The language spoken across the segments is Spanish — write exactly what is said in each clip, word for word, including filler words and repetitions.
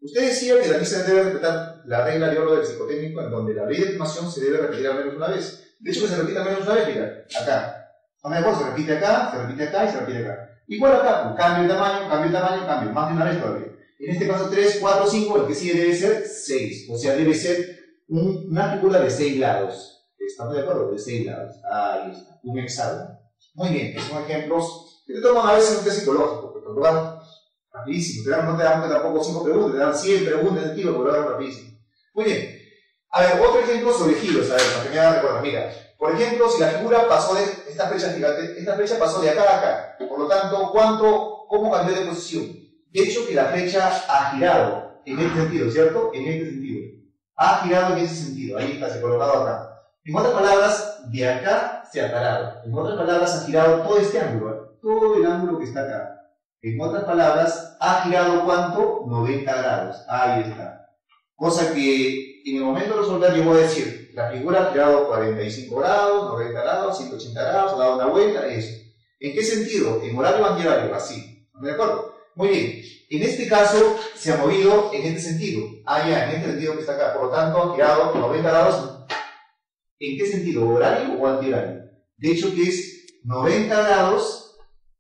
Usted decía que también se debe respetar la regla de oro del psicotécnico, en donde la ley de estimación se debe repetir al menos una vez. De hecho, que se repite al menos una vez, mira, acá. ¿Estamos de acuerdo? Se repite acá, se repite acá y se repite acá. Igual acá, pues, cambio de tamaño, cambio de tamaño, cambio, más de una vez todavía. En este caso tres, cuatro, cinco, el que sigue debe ser seis. O sea, debe ser un, una figura de seis lados. ¿Estamos de acuerdo? De seis lados. Ahí está, un hexágono. Muy bien, son ejemplos que te toman a veces un test psicológico, pero lo dan rapidísimo. Te dan, no te dan tampoco cinco preguntas, te dan cien preguntas de tiro, pero lo dan rapidísimo. Muy bien. A ver, otro ejemplo sobre giros, a ver, para que me hagan recuerdo. Mira, por ejemplo, si la figura pasó de esta flecha gigante, esta flecha pasó de acá a acá. Por lo tanto, ¿cuánto, cómo cambió de posición? De hecho, que la flecha ha girado en este sentido, ¿cierto? En este sentido. Ha girado en ese sentido. Ahí está, se ha colocado acá. En otras palabras, de acá se ha parado. En otras palabras, ha girado todo este ángulo, ¿eh? Todo el ángulo que está acá. En otras palabras, ha girado ¿cuánto? noventa grados. Ahí está. Cosa que en el momento de resolver yo voy a decir, la figura ha girado cuarenta y cinco grados, noventa grados, ciento ochenta grados, ha dado una vuelta, eso. ¿En qué sentido? En horario o antihorario, así. ¿De acuerdo? Muy bien. En este caso, se ha movido en este sentido. Ah, ya, en este sentido que está acá. Por lo tanto, ha girado noventa grados. ¿En qué sentido? ¿Horario o antihorario? De hecho, que es noventa grados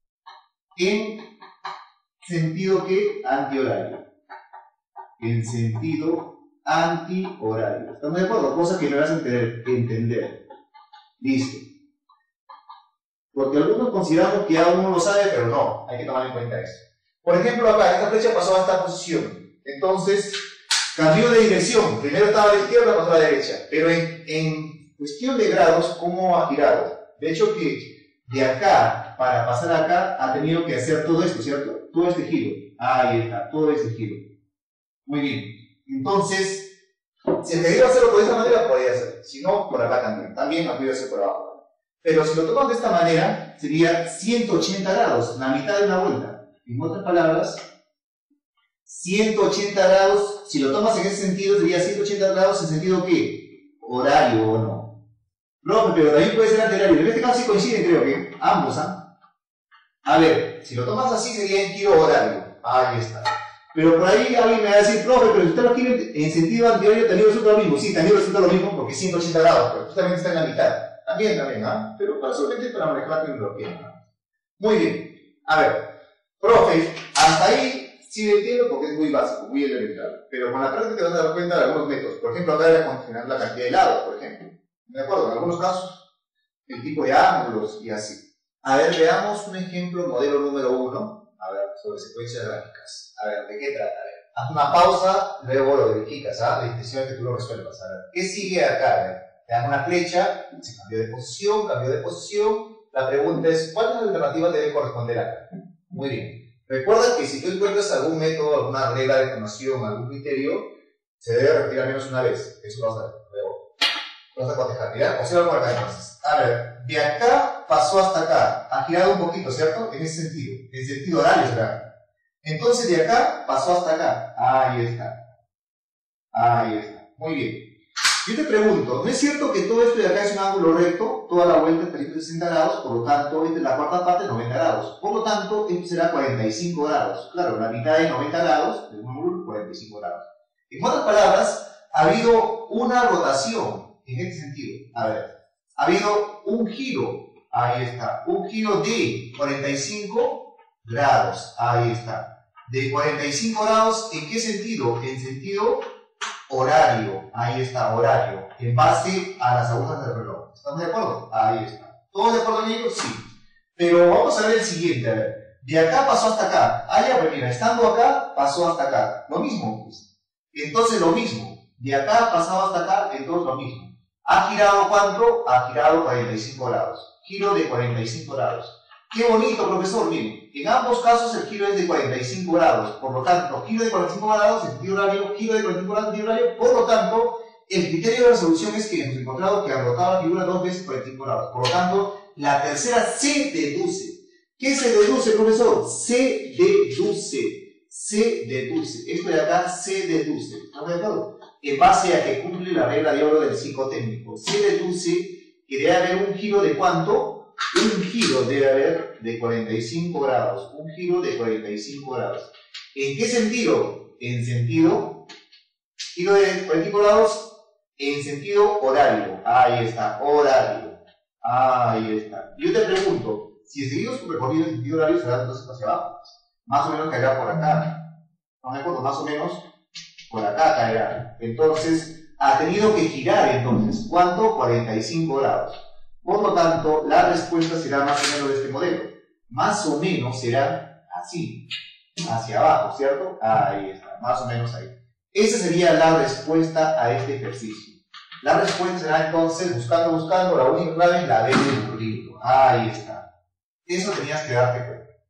en sentido que antihorario. En sentido antihorario. ¿Estamos de acuerdo? Cosa que me vas a entender. entender. Listo. Porque algunos consideramos que aún no lo sabe, pero no. Hay que tomar en cuenta eso. Por ejemplo, acá, esta flecha pasó a esta posición. Entonces, cambió de dirección. Primero estaba a la izquierda, pasó a la derecha. Pero en, en cuestión de grados, ¿cómo ha girado? De hecho, que de acá para pasar acá ha tenido que hacer todo esto, ¿cierto? Todo este giro. Ahí está, todo este giro. Muy bien. Entonces, si el querido hacerlo de esta manera, podría hacer. Si no, por acá también. También lo puede hacer por abajo. Pero si lo tomamos de esta manera, sería ciento ochenta grados, la mitad de una vuelta. En otras palabras, ciento ochenta grados, si lo tomas en ese sentido, sería ciento ochenta grados en sentido ¿qué? Horario o no. No, pero también puede ser antihorario. En este caso sí coinciden, creo que ambos, ¿ah? A ver, si lo tomas así sería en giro horario. Ahí está. Pero por ahí alguien me va a decir, profe, pero si usted lo quiere en sentido antihorario, también resulta lo mismo. Sí, también resulta lo mismo porque es ciento ochenta grados, pero justamente está en la mitad. También, también, ¿ah? Pero para solamente para manejar la tecnología, ¿no? Muy bien. A ver. Profe, hasta ahí sí lo entiendo porque es muy básico, muy elemental. Pero con la práctica te vas a dar cuenta de algunos métodos. Por ejemplo, acá era condicionar la cantidad de lados, por ejemplo. ¿De acuerdo? En algunos casos, el tipo de ángulos y así. A ver, veamos un ejemplo, modelo número uno. A ver, sobre secuencias gráficas. A ver, ¿de qué trata? A ver, haz una pausa, luego lo verificas, ¿ah? La intención es que tú lo resuelvas. A ver, ¿qué sigue acá? A ver, te dan una flecha, se cambió de posición, cambió de posición. La pregunta es, ¿cuál alternativa debe corresponder acá? Muy bien. Recuerda que si tú encuentras algún método, alguna regla de estimación, algún criterio, se debe repetir al menos una vez. Eso lo vas a ver. Lo vas a cotejar. ¿Ya? Observa por acá entonces. A ver, de acá pasó hasta acá. Ha girado un poquito, ¿cierto? En ese sentido. En sentido horario será. Entonces de acá pasó hasta acá. Ahí está. Ahí está. Muy bien. Yo te pregunto, ¿no es cierto que todo esto de acá es un ángulo recto? Toda la vuelta es trescientos sesenta grados, por lo tanto, esta es la cuarta parte, noventa grados. Por lo tanto, esto será cuarenta y cinco grados. Claro, la mitad de noventa grados, de un ángulo, cuarenta y cinco grados. En otras palabras, ha habido una rotación en este sentido. A ver, ha habido un giro. Ahí está. Un giro de cuarenta y cinco grados. Ahí está. De cuarenta y cinco grados, ¿en qué sentido? En sentido horario, ahí está, horario, en base a las agujas del reloj. ¿Estamos de acuerdo? Ahí está. ¿Todos de acuerdo en ello? Sí. Pero vamos a ver el siguiente, a ver. De acá pasó hasta acá. Ah, ya, pues mira, estando acá, pasó hasta acá. Lo mismo, pues. Entonces lo mismo. De acá pasado hasta acá, entonces lo mismo. ¿Ha girado cuánto? Ha girado cuarenta y cinco grados. Giro de cuarenta y cinco grados. ¡Qué bonito, profesor! Miren, en ambos casos el giro es de cuarenta y cinco grados, por lo tanto, giro de cuarenta y cinco grados en sentido horario, giro de cuarenta y cinco grados en sentido horario, por lo tanto, el criterio de resolución es que hemos encontrado que han rotado la figura dos veces cuarenta y cinco grados, por lo tanto, la tercera se deduce. ¿Qué se deduce, profesor? Se deduce, se deduce, esto de acá se deduce, ¿estamos de acuerdo? En base a que cumple la regla de oro del psicotécnico, se deduce que debe haber un giro de ¿cuánto? Un giro debe haber de cuarenta y cinco grados. Un giro de cuarenta y cinco grados. ¿En qué sentido? en sentido, giro de cuarenta y cinco grados en sentido horario. Ahí está, horario. Ahí está. Yo te pregunto, si seguimos su recorrido en sentido horario, será entonces hacia abajo. Más o menos caerá por acá. No me acuerdo, más o menos por acá caerá. Entonces, ha tenido que girar entonces. ¿Cuánto? cuarenta y cinco grados. Por lo tanto, la respuesta será más o menos de este modelo. Más o menos será así. Hacia abajo, ¿cierto? Ahí está, más o menos ahí. Esa sería la respuesta a este ejercicio. La respuesta será entonces, buscando, buscando, la única clave es la D del burrito. Ahí está. Eso tenías que darte cuenta.